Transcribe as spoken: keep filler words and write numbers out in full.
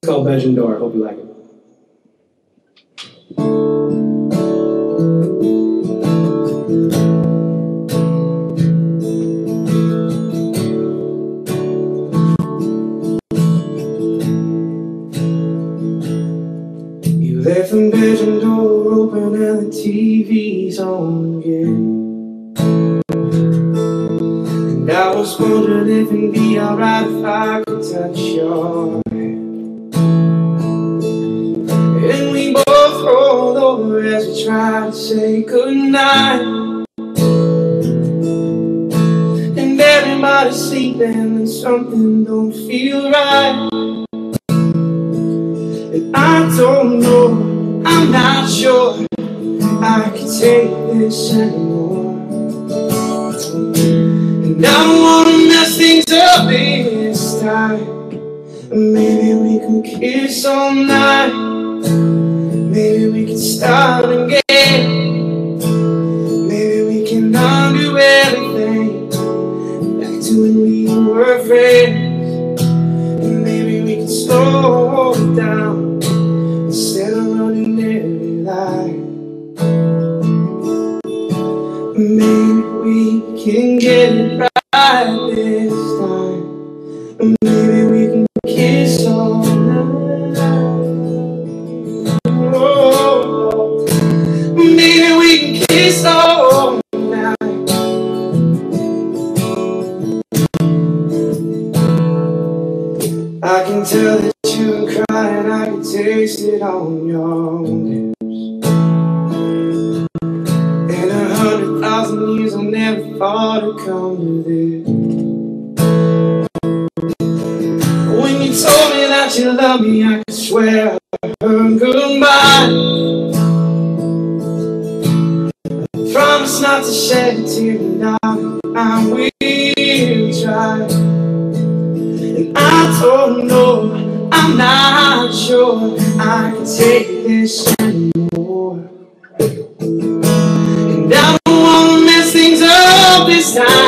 It's called Bedroom Door. Hope you like it. You left the bedroom door open and the T V's on again. And I was wondering if it'd be alright if I could touch your hand. And we both rolled over as we tried to say goodnight. And everybody's sleeping and something don't feel right. And I don't know, I'm not sure I can take this anymore. And I don't wanna mess things up this time. Maybe we can kiss all night. Maybe we can start again. Maybe we can undo everything back to when we were friends. And maybe we can slow it down instead of running every light. Maybe we can get it right this time. Maybe we can kiss all night. Oh, maybe we can kiss all night. I can tell that you've been crying, I can taste it on your lips. In a hundred thousand years I never thought it'd come to this. When you told me that you loved me, I could swear I heard goodbye. I promise not to shed a tear tonight, I will try. And I don't know, I'm not sure I can take this anymore. And I don't wanna mess things up this time.